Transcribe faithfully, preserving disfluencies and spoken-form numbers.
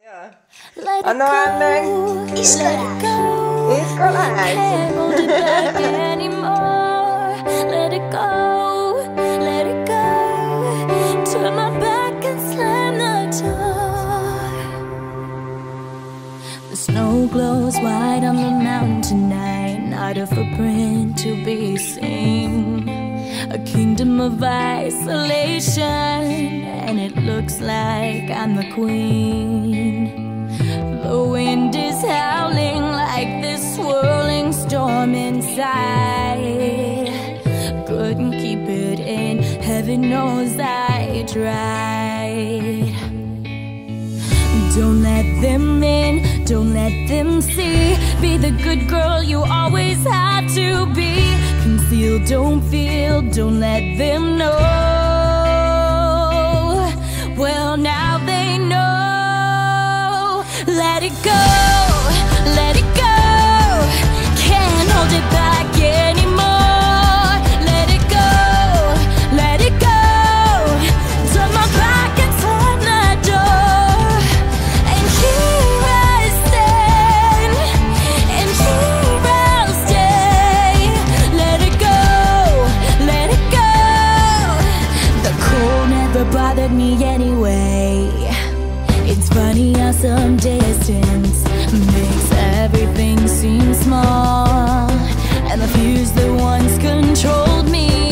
Ja. Let Ano ang nang Iskolahay. Iskolahay. Can't hold it back anymore. Let it go, let it go. Turn my back and slam the door. The snow glows white on the mountain tonight. Not a footprint to be seen. A kingdom of isolation, and it looks like I'm the queen. The wind is howling like this swirling storm inside. Couldn't keep it in, heaven knows I tried. Don't let them in, don't let them see. Be the good girl you always had to be. Conceal, don't feel, don't let them know. Well, now they know. Let it go, let it go. Can't hold it back anymore. Let it go, let it go. Turn my back and slam the door. And here I stand, and here I'll stay. Let it go, let it go. The cold never bothered me anyway. It's funny how some distance makes everything seem small, and the fears that once controlled me